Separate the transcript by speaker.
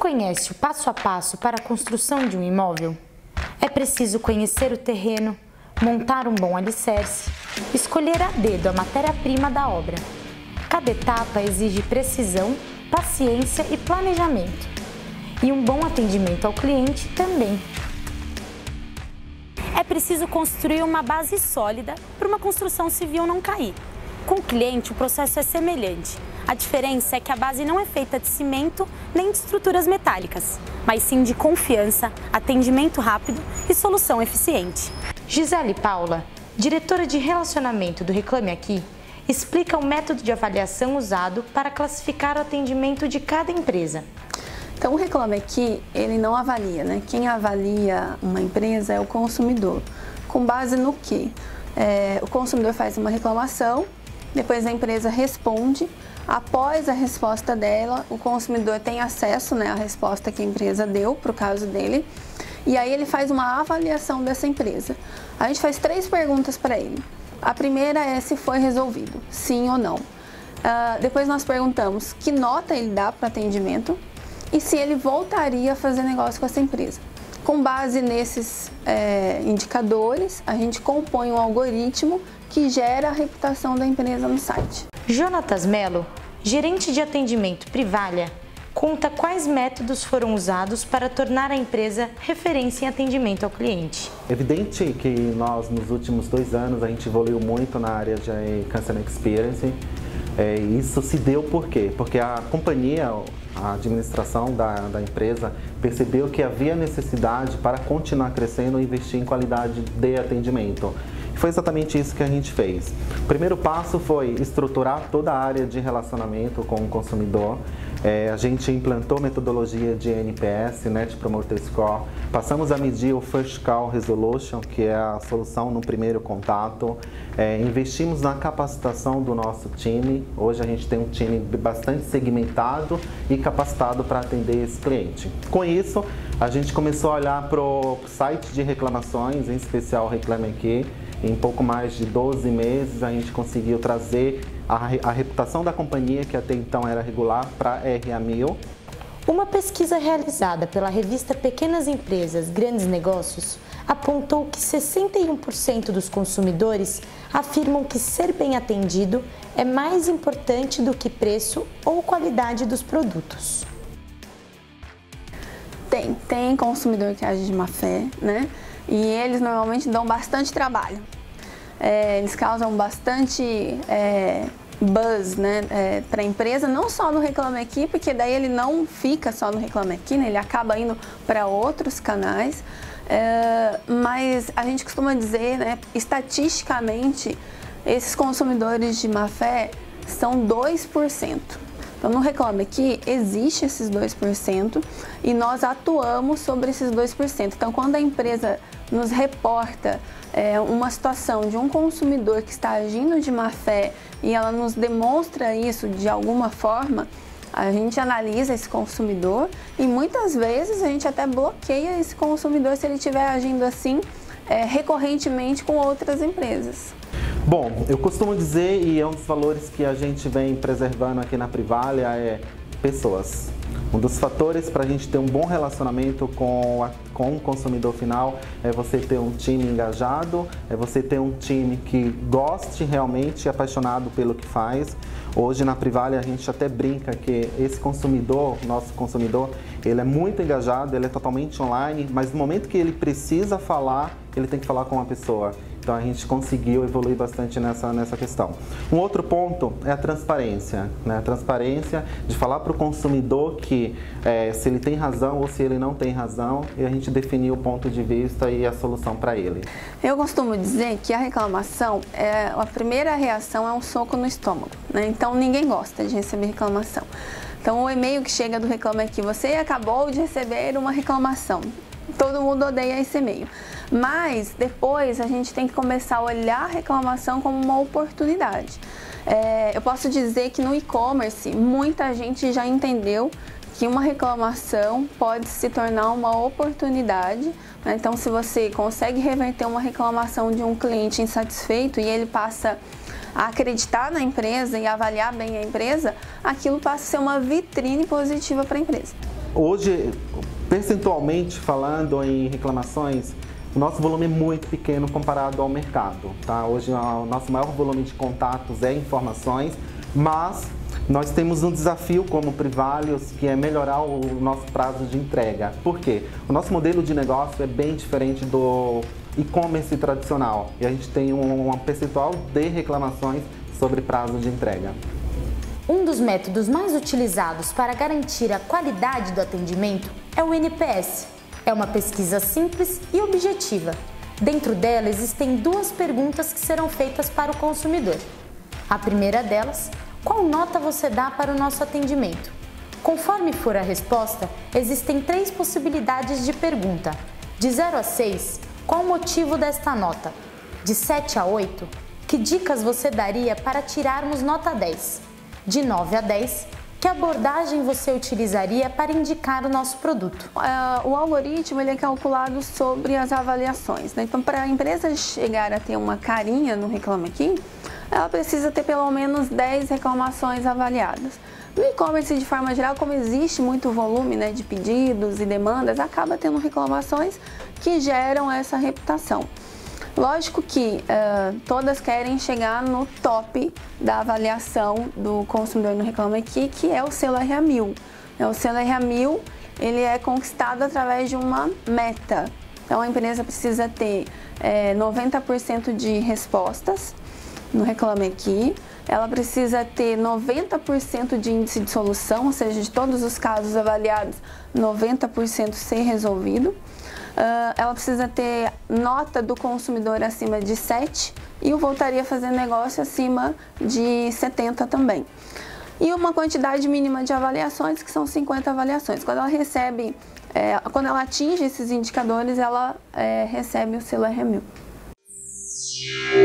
Speaker 1: conhece o passo a passo para a construção de um imóvel? É preciso conhecer o terreno, montar um bom alicerce, escolher a dedo a matéria-prima da obra. Cada etapa exige precisão, paciência e planejamento. E um bom atendimento ao cliente também. É preciso construir uma base sólida para uma construção civil não cair. Com o cliente, o processo é semelhante. A diferença é que a base não é feita de cimento nem de estruturas metálicas, mas sim de confiança, atendimento rápido e solução eficiente.
Speaker 2: Gisele Paula, diretora de relacionamento do Reclame Aqui, explica o método de avaliação usado para classificar o atendimento de cada empresa.
Speaker 3: Então, o Reclame Aqui, ele não avalia, né? Quem avalia uma empresa é o consumidor. Com base no quê? O consumidor faz uma reclamação, depois a empresa responde. Após a resposta dela, o consumidor tem acesso, né, à resposta que a empresa deu para o caso dele. E aí ele faz uma avaliação dessa empresa. A gente faz 3 perguntas para ele. A primeira é se foi resolvido, sim ou não. Depois nós perguntamos que nota ele dá para o atendimento e se ele voltaria a fazer negócio com essa empresa. Com base nesses indicadores, a gente compõe um algoritmo que gera a reputação da empresa no site.
Speaker 2: Jonatas Mello, gerente de atendimento Privalha, conta quais métodos foram usados para tornar a empresa referência em atendimento ao cliente.
Speaker 4: É evidente que nós, nos últimos 2 anos, a gente evoluiu muito na área de Customer Experience. Isso se deu por quê? Porque a companhia, a administração da empresa percebeu que havia necessidade para continuar crescendo e investir em qualidade de atendimento. Foi exatamente isso que a gente fez. O primeiro passo foi estruturar toda a área de relacionamento com o consumidor. A gente implantou metodologia de NPS, Net Promoter Score. Passamos a medir o First Call Resolution, que é a solução no primeiro contato. Investimos na capacitação do nosso time. Hoje a gente tem um time bastante segmentado e capacitado para atender esse cliente. Com isso, a gente começou a olhar para o site de reclamações, em especial o Reclame Aqui. Em pouco mais de 12 meses, a gente conseguiu trazer a reputação da companhia, que até então era regular, para RA1000.
Speaker 2: Uma pesquisa realizada pela revista Pequenas Empresas, Grandes Negócios, apontou que 61% dos consumidores afirmam que ser bem atendido é mais importante do que preço ou qualidade dos produtos.
Speaker 3: Tem consumidor que age de má fé, né? E eles normalmente dão bastante trabalho. Eles causam bastante buzz, né, para a empresa, não só no Reclame Aqui, porque daí ele não fica só no Reclame Aqui, né, ele acaba indo para outros canais. Mas a gente costuma dizer, né, estatisticamente, esses consumidores de má fé são 2%. Então, no Reclame Aqui, existe esses 2% e nós atuamos sobre esses 2%. Então, quando a empresa nos reporta uma situação de um consumidor que está agindo de má fé e ela nos demonstra isso de alguma forma, a gente analisa esse consumidor e muitas vezes a gente até bloqueia esse consumidor se ele estiver agindo assim recorrentemente com outras empresas.
Speaker 4: Bom, eu costumo dizer, e é um dos valores que a gente vem preservando aqui na Privalha, é pessoas. Um dos fatores para a gente ter um bom relacionamento com o consumidor final é você ter um time engajado, é você ter um time que goste realmente, apaixonado pelo que faz. Hoje na Privalha a gente até brinca que esse consumidor, nosso consumidor, ele é muito engajado, ele é totalmente online, mas no momento que ele precisa falar, ele tem que falar com uma pessoa. Então a gente conseguiu evoluir bastante nessa questão. Um outro ponto é a transparência, né? A transparência de falar para o consumidor que se ele tem razão ou se ele não tem razão, e a gente definir o ponto de vista e a solução para ele.
Speaker 3: Eu costumo dizer que a reclamação, a primeira reação é um soco no estômago, né? Então ninguém gosta de receber reclamação. Então o e-mail que chega do Reclame Aqui, você acabou de receber uma reclamação. Todo mundo odeia esse e-mail. Mas depois a gente tem que começar a olhar a reclamação como uma oportunidade. Eu posso dizer que no e-commerce muita gente já entendeu que uma reclamação pode se tornar uma oportunidade, né? Então, se você consegue reverter uma reclamação de um cliente insatisfeito e ele passa a acreditar na empresa e avaliar bem a empresa, aquilo passa a ser uma vitrine positiva para a empresa.
Speaker 4: Hoje, percentualmente falando em reclamações, o nosso volume é muito pequeno comparado ao mercado, tá? Hoje o nosso maior volume de contatos é informações, mas nós temos um desafio como Privalios, que é melhorar o nosso prazo de entrega. Por quê? O nosso modelo de negócio é bem diferente do e-commerce tradicional e a gente tem um percentual de reclamações sobre prazo de entrega.
Speaker 1: Um dos métodos mais utilizados para garantir a qualidade do atendimento é o NPS. É uma pesquisa simples e objetiva. Dentro dela existem duas perguntas que serão feitas para o consumidor. A primeira delas: qual nota você dá para o nosso atendimento? Conforme for a resposta, existem 3 possibilidades de pergunta. De 0 a 6, qual o motivo desta nota? De 7 a 8, que dicas você daria para tirarmos nota 10? De 9 a 10, que abordagem você utilizaria para indicar o nosso produto?
Speaker 3: O algoritmo ele é calculado sobre as avaliações, né? Então, para a empresa chegar a ter uma carinha no Reclame Aqui, ela precisa ter pelo menos 10 reclamações avaliadas. No e-commerce, de forma geral, como existe muito volume, né, de pedidos e demandas, acaba tendo reclamações que geram essa reputação. Lógico que todas querem chegar no top da avaliação do consumidor no Reclame Aqui, que é o selo RA1000. O selo RA1000 ele é conquistado através de uma meta. Então, a empresa precisa ter 90% de respostas no Reclame Aqui, ela precisa ter 90% de índice de solução, ou seja, de todos os casos avaliados, 90% ser resolvido. Ela precisa ter nota do consumidor acima de 7 e o voltaria a fazer negócio acima de 70 também. E uma quantidade mínima de avaliações, que são 50 avaliações. Quando ela recebe, quando ela atinge esses indicadores, ela recebe o selo RA1000.